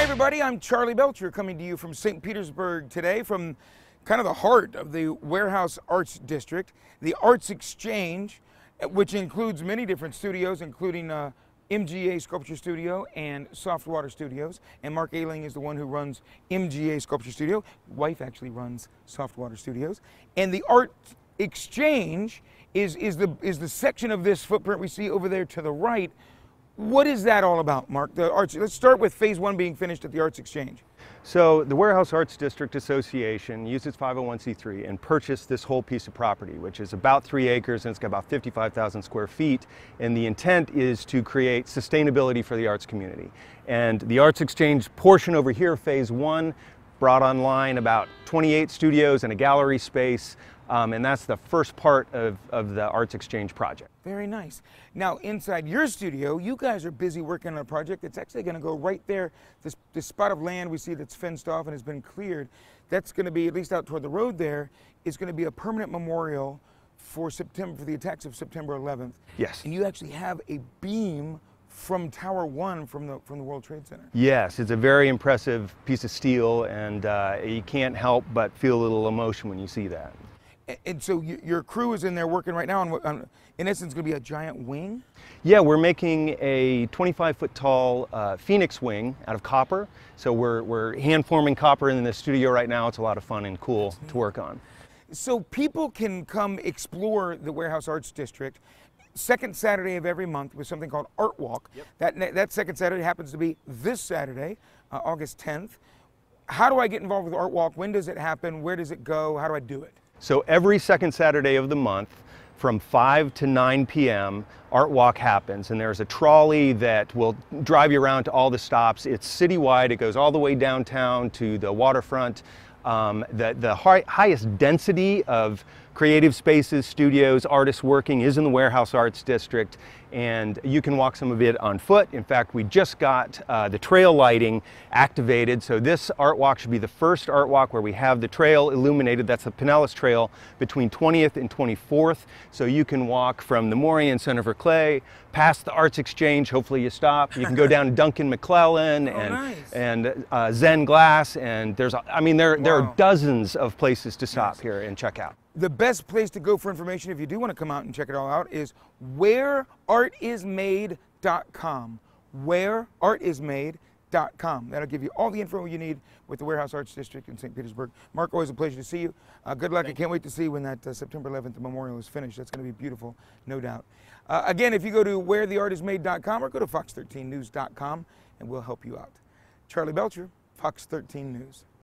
everybody, I'm Charlie Belcher coming to you from St. Petersburg today, from kind of the heart of the Warehouse Arts District, the ArtsXchange, which includes many different studios, including MGA Sculpture Studio and Soft Water Studios. And Mark Ayling is the one who runs MGA Sculpture Studio. Wife actually runs Soft Water Studios. And the ArtsXchange is the section of this footprint we see over there to the right. What is that all about, Mark? Let's start with phase one being finished at the ArtsXchange. So the Warehouse Arts District Association used its 501c3 and purchased this whole piece of property, which is about 3 acres and it's got about 55,000 square feet. And the intent is to create sustainability for the arts community. And the ArtsXchange portion over here, phase one, brought online about 28 studios and a gallery space. And that's the first part of the ArtsXchange project. Very nice. Now, inside your studio, you guys are busy working on a project that's actually going to go right there. This spot of land we see that's fenced off and has been cleared, that's going to be, at least out toward the road there, is going to be a permanent memorial for the attacks of September 11th. Yes. And you actually have a beam from Tower 1 from the World Trade Center. Yes, it's a very impressive piece of steel, and you can't help but feel a little emotion when you see that. And so your crew is in there working right now on in essence, going to be a giant wing? Yeah, we're making a 25-foot tall phoenix wing out of copper. So we're hand-forming copper in the studio right now. It's a lot of fun and cool to work on. So people can come explore the Warehouse Arts District second Saturday of every month with something called Art Walk. Yep. That second Saturday happens to be this Saturday, August 10th. How do I get involved with Art Walk? When does it happen? Where does it go? How do I do it? So every second Saturday of the month, from 5 to 9 p.m., Art Walk happens, and there's a trolley that will drive you around to all the stops. It's citywide. It goes all the way downtown to the waterfront. The highest density of creative spaces, studios, artists working is in the Warehouse Arts District, and you can walk some of it on foot. In fact, we just got the trail lighting activated, so this art walk should be the first art walk where we have the trail illuminated. That's the Pinellas Trail between 20th and 24th, so you can walk from the Morian Center for Clay, past the ArtsXchange, hopefully you stop. You can go down to Duncan McClellan and Zen Glass, and there are dozens of places to stop here and check out. The best place to go for information, if you do want to come out and check it all out, is whereartismade.com. Whereartismade.com. That'll give you all the info you need with the Warehouse Arts District in St. Petersburg. Mark, always a pleasure to see you. Good luck. I can't wait to see when that September 11th memorial is finished. That's going to be beautiful, no doubt. Again, if you go to wheretheartismade.com or go to fox13news.com, and we'll help you out. Charlie Belcher, Fox 13 News.